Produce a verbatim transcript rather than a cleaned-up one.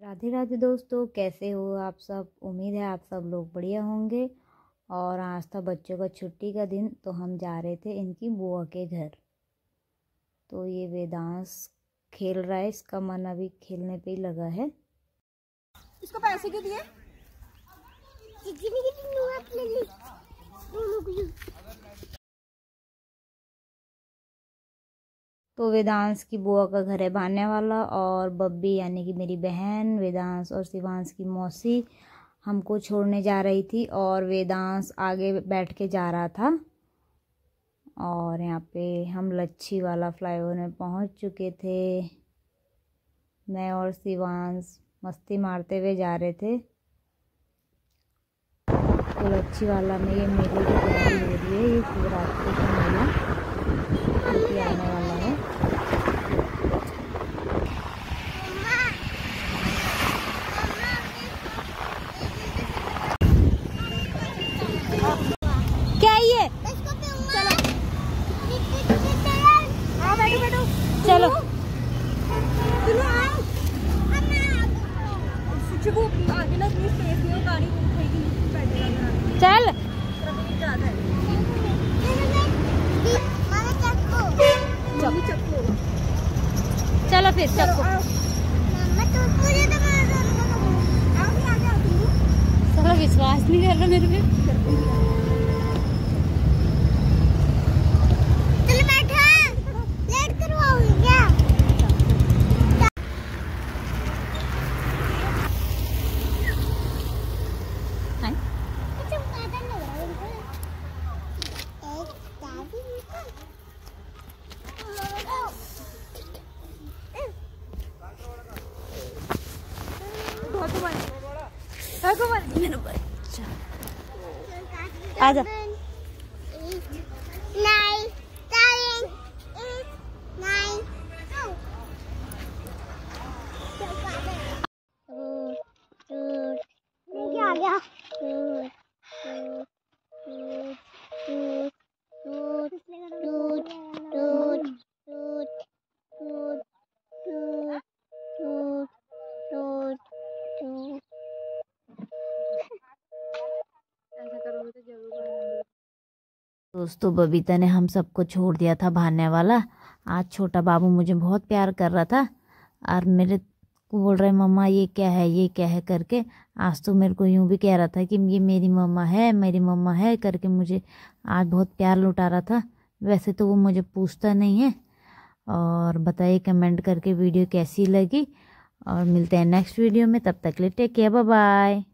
राधे राधे दोस्तों, कैसे हो आप सब। उम्मीद है आप सब लोग बढ़िया होंगे। और आज था बच्चों का छुट्टी का दिन, तो हम जा रहे थे इनकी बुआ के घर। तो ये वेदांश खेल रहा है, इसका मन अभी खेलने पे ही लगा है। इसको पैसे क्यों दिए? तो वेदांश की बुआ का घर है भान्यावाला, और बब्बी यानी कि मेरी बहन, वेदांश और शिवांश की मौसी हमको छोड़ने जा रही थी, और वेदांश आगे बैठ के जा रहा था। और यहाँ पे हम लच्छी वाला फ्लाईओवर में पहुँच चुके थे। मैं और शिवांश मस्ती मारते हुए जा रहे थे। तो लच्छी वाला में ये मेले की तैयारी हो रही है। ये शिवरात्रि का मेला क्योंकि आने वाला है। क्या ये? चलो आओ, बैठो बैठो, चलो शिवू आगे ना इतनी स्पेस नहीं हो, गाड़ी उठेगी बैठेगा चल ज्यादा है। चप्पू चलो फिर चलो चलो। विश्वास नहीं कर रहा मेरे पे। मेरा बच्चा आजा। आ गया दोस्तों, बबीता ने हम सबको छोड़ दिया था भान्यावाला। आज छोटा बाबू मुझे बहुत प्यार कर रहा था और मेरे को बोल रहा है मम्मा ये क्या है, ये क्या है करके। आज तो मेरे को यूं भी कह रहा था कि ये मेरी मम्मा है, मेरी मम्मा है करके मुझे आज बहुत प्यार लुटा रहा था। वैसे तो वो मुझे पूछता नहीं है। और बताइए कमेंट करके वीडियो कैसी लगी, और मिलते हैं नेक्स्ट वीडियो में। तब तक के लिए टेक केयर, बाय बाय।